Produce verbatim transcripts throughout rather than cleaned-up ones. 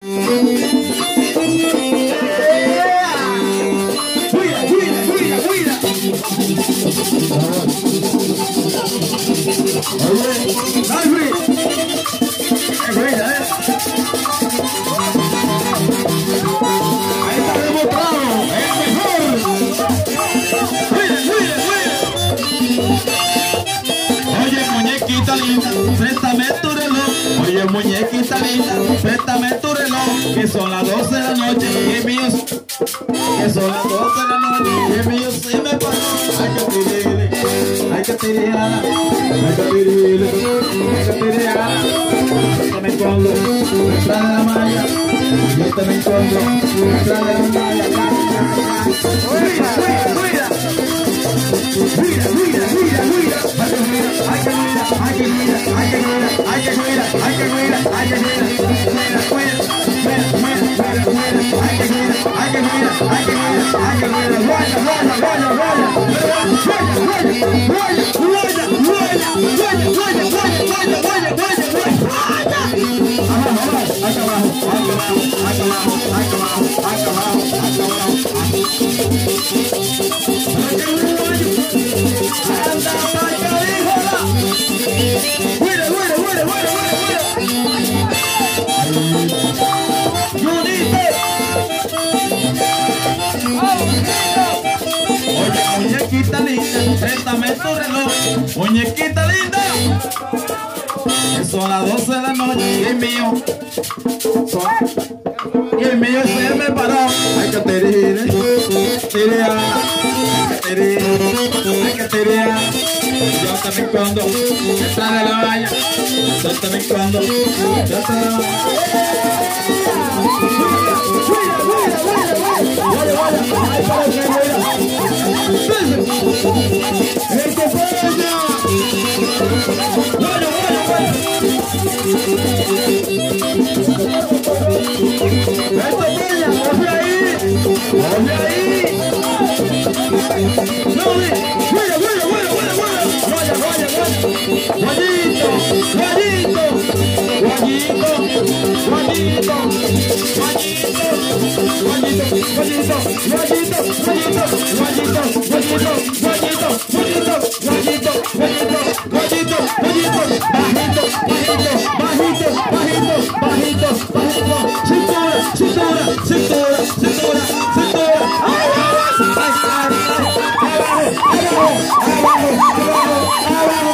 Préstame tu reloj, oye muñequita linda, préstame tu reloj, que son las doce de la noche y el mío, que son las doce de la noche y el mío se me paró. Hay que tirarle, hay que tirarle, hay que tirarle, hay que tirarle. Yo te me escondo detrás de la malla, yo te me escondo detrás de la malla. Cuida, cuida, cuida. Mira, mira, mira, mira, hay que mirar, hay que mirar, hay que mirar, hay que mirar, hay que mirar, hay que mirar, mira, mira, mira, mira, mira, mira, hay que mirar, hay que mirar, hay que mirar, hay que mirar, guaya, guaya, guaya, guaya, guaya, guaya, guaya, guaya, guaya, guaya, guaya, guaya, guaya, guaya, guaya, abajo, abajo, acá abajo, acá abajo, acá abajo, acá abajo, acá abajo, Cuida, cuida, cuida, cuida, cuida. Oye, muñequita linda, préstame tu reloj, muñequita linda. Que son las doce de la noche y el mío, y el mío se me paró. Hay que tirar, tirar, hay que tirar, hay que tirar. Yo te me escondo detrás de la valla, yo te me escondo detrás de la valla. Cuida, cuida, cuida, cuida. Vaya, vaya, ay, para que cuida. El que pueda. Vaya, vaya, vaya. Esto peña, oye ahí, oye ahí. No, cuida, cuida, cuida, cuida, cuida. Guaya, guaya, guaya. Guayito, guayito, guayito, guayito, guayito, guayito, guayito, guayito, guayito, guayito, guayito, guayito, guayito, guayito, guayito, guayito, guayito, bajito, bajito, bajito, bajito, bajito, cintura, cintura, cintura, cintura, cintura, ay, ay, ay, ay, abajo, abajo, abajo,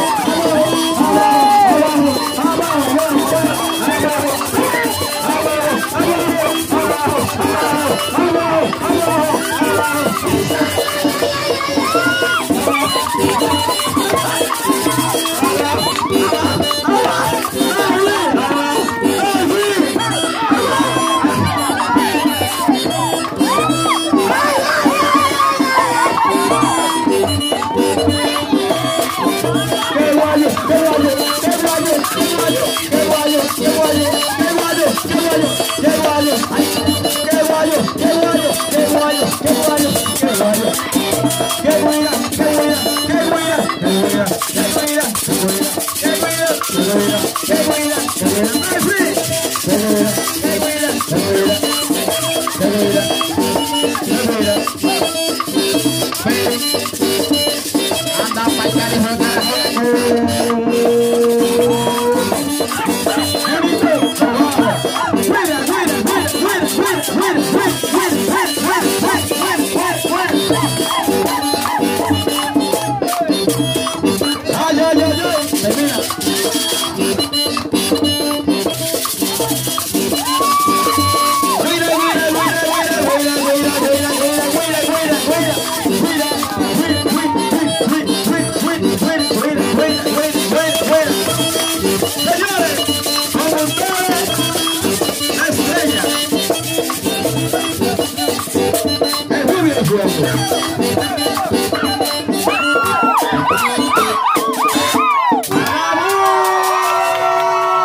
Termina.